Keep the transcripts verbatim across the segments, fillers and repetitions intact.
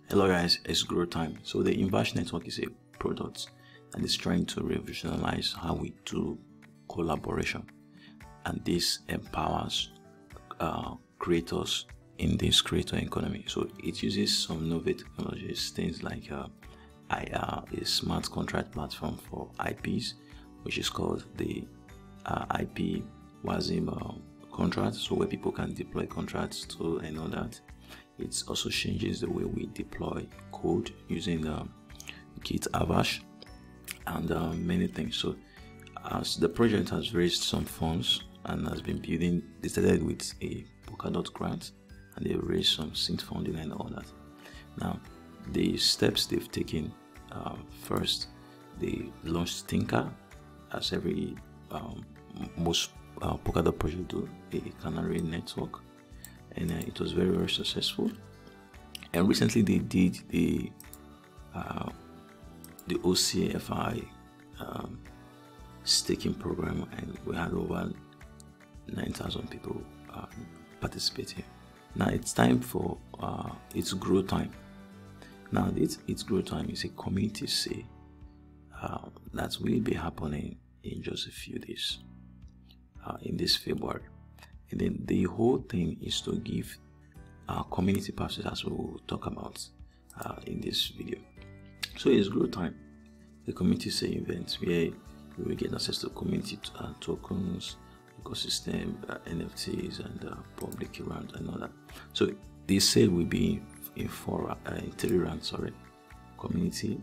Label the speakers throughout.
Speaker 1: Hello guys, it's Grow Time. So the Invash network is a product that is trying to revolutionize how we do collaboration, and this empowers uh, creators in this creator economy. So it uses some novel technologies, things like uh, I R, a smart contract platform for I Ps, which is called the uh, I P WASM uh, contract, so where people can deploy contracts to and all that. It also changes the way we deploy code using um, Git Avash and uh, many things. So as the project has raised some funds and has been building, they started with a Polkadot grant and they raised some seed funding and all that. Now the steps they've taken, uh, first they launched Tinker, as every um, most uh, Polkadot project do, a canary network, and uh, it was very very successful. And recently they did the uh, the O C F I um, staking program, and we had over nine thousand people um, participating. Now it's time for uh, It's Grow Time. Now it's, it's Grow Time is a community say uh, that will be happening in just a few days uh, in this February. And then the whole thing is to give our community passes, as we will talk about uh, in this video. So it's Grow Time, the community say event where you will get access to community uh, tokens, ecosystem, uh, N F Ts, and uh, public round and all that. So the sale will be in four, uh, in three rounds. Sorry, community,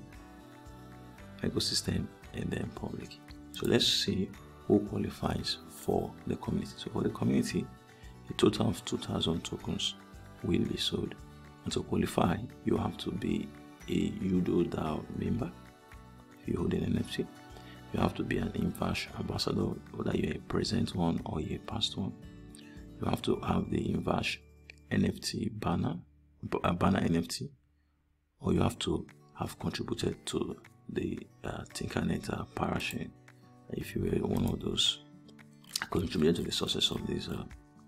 Speaker 1: ecosystem, and then public. So let's see who qualifies for the community. So for the community, a total of two thousand tokens will be sold, and to qualify you have to be a Yudo DAO member. If you hold an N F T, you have to be an Invash ambassador, whether you're a present one or you're a past one. You have to have the Invash N F T banner, a banner N F T, or you have to have contributed to the uh, Tinkernet uh, Parachain. If you were one of those contributed to the success of this uh,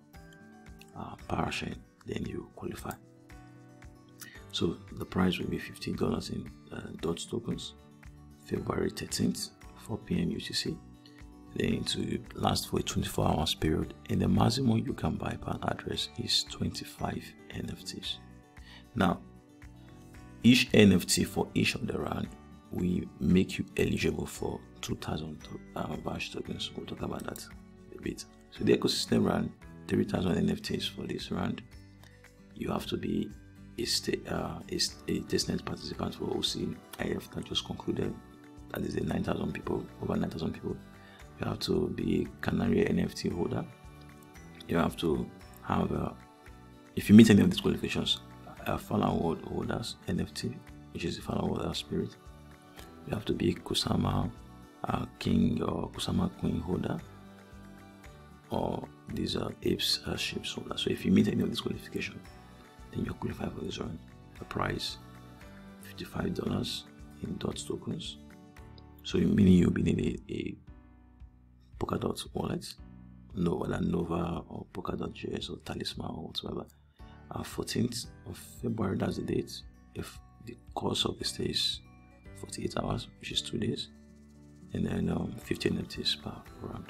Speaker 1: uh, Parachain, then you qualify. So the price will be fifty dollars in uh, D O T tokens, February thirteenth, four P M U T C. Then to last for a twenty-four hours period, and the maximum you can buy per address is twenty-five N F Ts. Now, each N F T for each of the round will make you eligible for two thousand uh, Vash tokens. We'll talk about that a bit. So the ecosystem round, three thousand N F Ts for this round. You have to be a, uh, a, a testnet participant for O C I F that just concluded. That is the nine thousand people, over nine thousand people. You have to be a Canary N F T holder. You have to have, uh, if you meet any of these qualifications, a Fallen World holders N F T, which is the Fallen World spirit. You have to be a Kusama uh, King or Kusama Queen holder, or these are apes uh, ships holder. So if you meet any of these qualifications, then you're qualified for this round. The price fifty-five dollars in D O T tokens. So meaning you'll be needing a, a Polkadot wallet, no whether Nova or Polkadot J S or Talisman or whatever. Uh, fourteenth of February, that's the date. If the course of the stay is forty-eight hours, which is two days, and then um, fifteen N F Ts per round.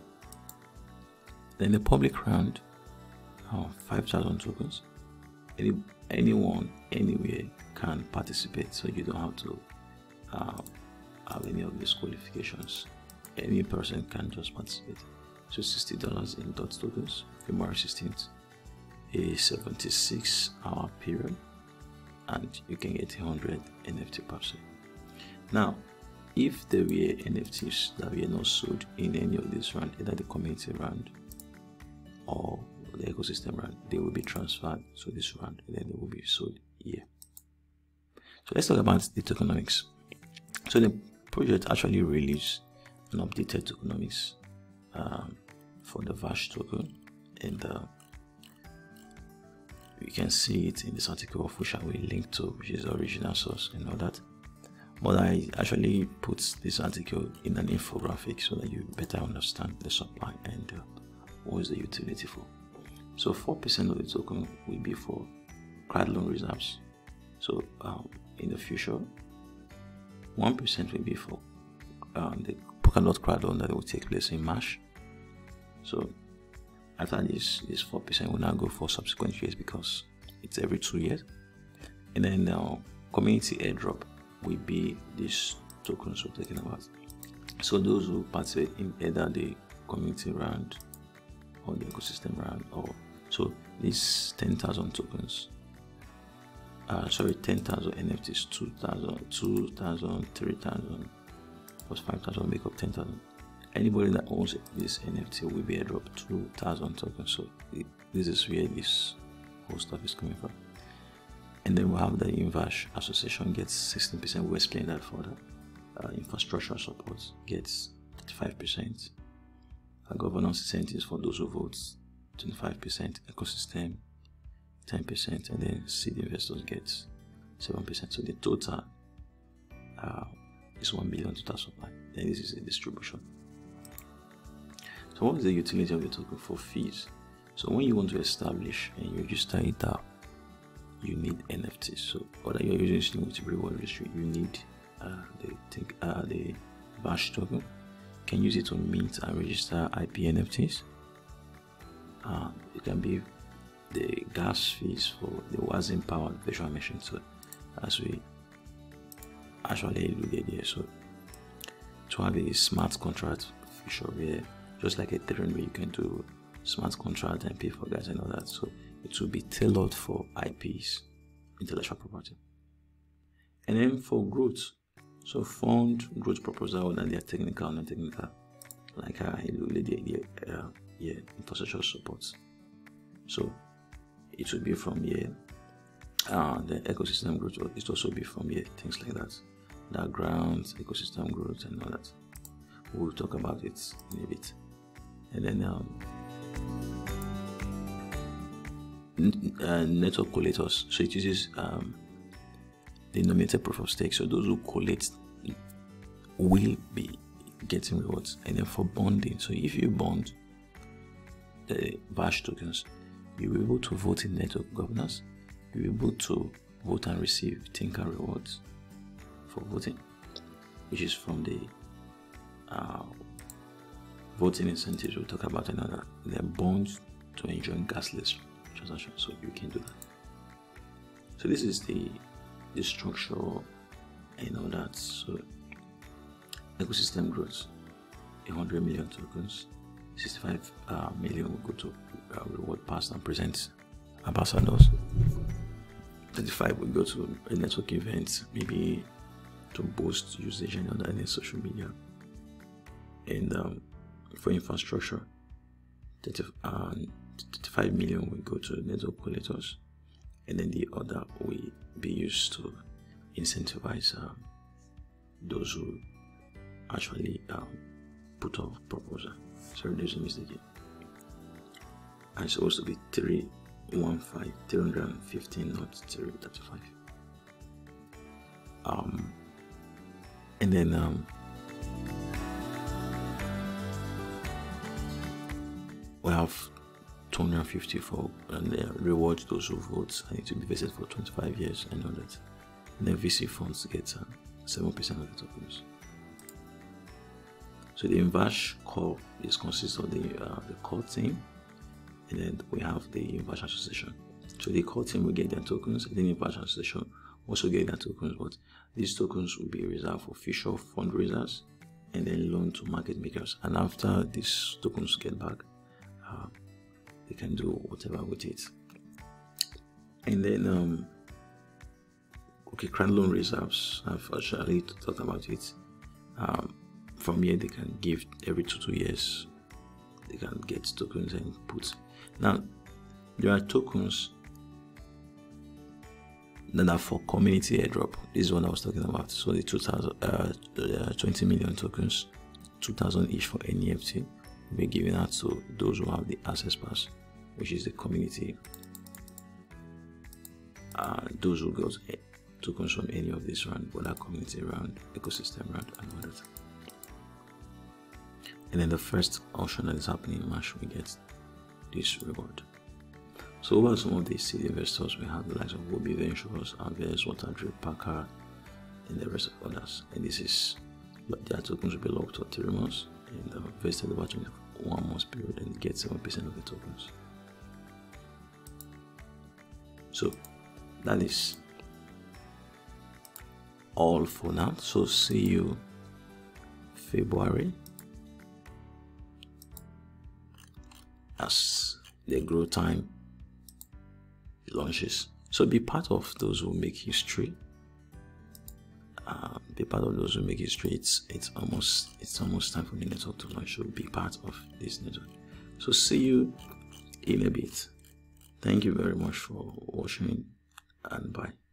Speaker 1: Then the public round, uh, five thousand tokens. Any, anyone, anywhere can participate, so you don't have to uh, have any of these qualifications. Any person can just participate. So sixty dollars in D O T tokens, February sixteenth, a seventy-six hour period, and you can get one hundred N F T per se. Now, if there were N F Ts that were not sold in any of this round, either the community round or the ecosystem round, they will be transferred to this round, and then they will be sold here. So let's talk about the tokenomics. So the project actually released an updated tokenomics um, for the Vash token, and uh, you can see it in this article of which I will link to, which is the original source and all that. But I actually put this article in an infographic so that you better understand the supply and uh, what is the utility for. So four percent of the token will be for crowd loan reserves, So um, in the future, one percent will be for um, the Polkadot crowd loan that will take place in March. So after this, this four percent will now go for subsequent years because it's every two years. And then now community airdrop will be these tokens we're talking about. So those who participate in either the community round or the ecosystem round, or so these ten thousand tokens, uh, sorry, ten thousand N F Ts, two thousand, two thousand, three thousand plus five thousand make up ten thousand. Anybody that owns this N F T will be airdropped two thousand tokens. So it, this is where this whole stuff is coming from. And then we'll have the Invash Association gets sixteen percent. We'll explain that further. Uh, infrastructure support gets thirty-five percent. Uh, governance incentives for those who vote, twenty-five percent. Ecosystem, ten percent. And then seed investors get seven percent. So the total uh, is one billion total supply. Then this is a distribution. So what is the utility of the token? For fees? So when you want to establish and you register it out, you need N F Ts. So whether you're using Multiple Reward Registry, you need uh, the think uh, the Vash token. You can use it to mint and register I P N F Ts. Uh, it can be the gas fees for the Wasm powered virtual machine. So as we actually alluded here, so to have a smart contract feature where just like Ethereum where you can do smart contract and pay for gas and all that, so it will be tailored for I Ps, intellectual property. And then for growth, so fund growth proposal that they are technical and non-technical, like uh, the uh, yeah, infrastructure support. So it will be from here. Uh, the ecosystem growth, it also be from here, things like that. The grounds, ecosystem growth, and all that. We'll talk about it in a bit. And then um, uh, network collators. So it uses um, the nominated proof of stake. So those who collate will be getting rewards. And then for bonding, so if you bond the Vash tokens, you'll be able to vote in network governance. You'll be able to vote and receive Tinker rewards for voting, which is from the uh, voting incentives we'll talk about another. Then bonds to enjoy gasless transaction, so you can do that. So this is the the structure and all that. So ecosystem growth, one hundred million tokens, sixty-five uh, million will go to uh, reward past and present ambassadors. thirty-five will go to a network event, maybe to boost usage and other any social media. And um, for infrastructure, thirty, uh, thirty-five million will go to network collators, and then the other will be used to incentivize uh, those who actually um, put off proposal. Sorry, there's a mistake here. And it's supposed to be three fifteen, three hundred fifteen, not three thirty-five. Um, and then um, we have two hundred fifty for and uh, reward those who vote, and it will be vested for twenty-five years and all that. And then V C funds get uh, seven percent of the tokens. So the Invash core is consists of the uh, the core team, and then we have the Invash Association. So the core team will get their tokens, and then the Invash Association also get their tokens, but these tokens will be reserved for future fundraisers and then loan to market makers. And after these tokens get back, uh, they can do whatever with it. And then um, okay, crowd loan reserves, I've actually talked about it. Um, from here they can give every two two years, they can get tokens and put. Now there are tokens that are for community airdrop. This is what I was talking about. So the two thousand, uh, uh, twenty million tokens, two thousand each for N E F T, will be given out to those who have the access pass, which is the community. Uh, those who got tokens from any of this round, whether community round, ecosystem round, and all that. And then the first auction that is happening in March, we get this reward. So over some of these seed investors, we have the likes of Wobi Ventures, Aves, Waterdrip, Packard, and the rest of others. And this is, their tokens will be locked for three months, and uh, vested over one month period, and get seven percent of the tokens. So that is all for now. So see you February as the grow time launches. So be part of those who make history. Uh, be part of those who make history. It's it's almost it's almost time for the network to launch. So be part of this network. So see you in a bit. Thank you very much for watching, and bye.